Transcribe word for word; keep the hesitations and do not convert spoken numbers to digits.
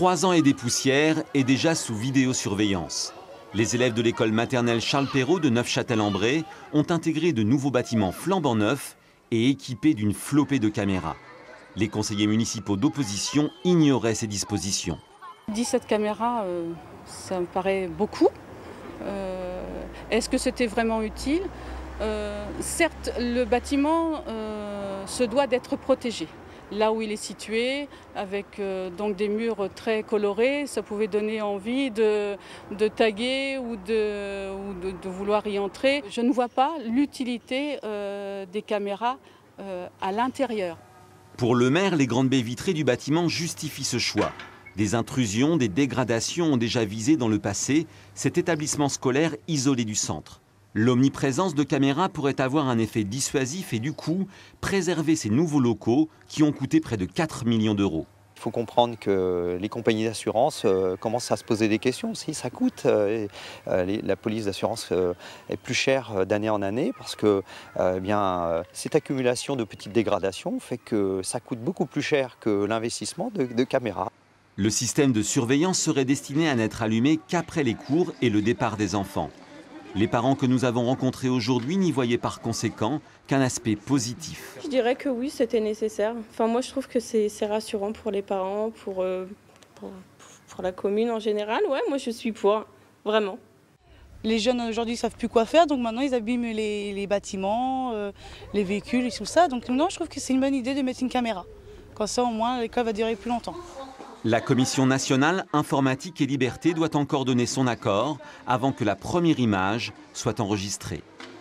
Trois ans et des poussières et déjà sous vidéosurveillance. Les élèves de l'école maternelle Charles Perrault de Neufchâtel-en-Bray ont intégré de nouveaux bâtiments flambant neufs et équipés d'une flopée de caméras. Les conseillers municipaux d'opposition ignoraient ces dispositions. dix-sept caméras, euh, ça me paraît beaucoup. Euh, Est-ce que c'était vraiment utile? euh, Certes, le bâtiment euh, se doit d'être protégé. Là où il est situé, avec euh, donc des murs très colorés, ça pouvait donner envie de, de taguer ou, de, ou de, de vouloir y entrer. Je ne vois pas l'utilité euh, des caméras euh, à l'intérieur. Pour le maire, les grandes baies vitrées du bâtiment justifient ce choix. Des intrusions, des dégradations ont déjà visé dans le passé cet établissement scolaire isolé du centre. L'omniprésence de caméras pourrait avoir un effet dissuasif et du coup préserver ces nouveaux locaux qui ont coûté près de quatre millions d'euros. Il faut comprendre que les compagnies d'assurance euh, commencent à se poser des questions aussi. Ça coûte. Euh, euh, les, la police d'assurance euh, est plus chère d'année en année parce que euh, eh bien, euh, cette accumulation de petites dégradations fait que ça coûte beaucoup plus cher que l'investissement de, de caméras. Le système de surveillance serait destiné à n'être allumé qu'après les cours et le départ des enfants. Les parents que nous avons rencontrés aujourd'hui n'y voyaient par conséquent qu'un aspect positif. Je dirais que oui, c'était nécessaire. Enfin, moi, je trouve que c'est rassurant pour les parents, pour, euh, pour, pour la commune en général. Ouais, moi, je suis pour, vraiment. Les jeunes aujourd'hui ne savent plus quoi faire, donc maintenant ils abîment les, les bâtiments, euh, les véhicules et tout ça. Donc non, je trouve que c'est une bonne idée de mettre une caméra. Comme ça, au moins, l'école va durer plus longtemps. La Commission nationale informatique et liberté doit encore donner son accord avant que la première image soit enregistrée.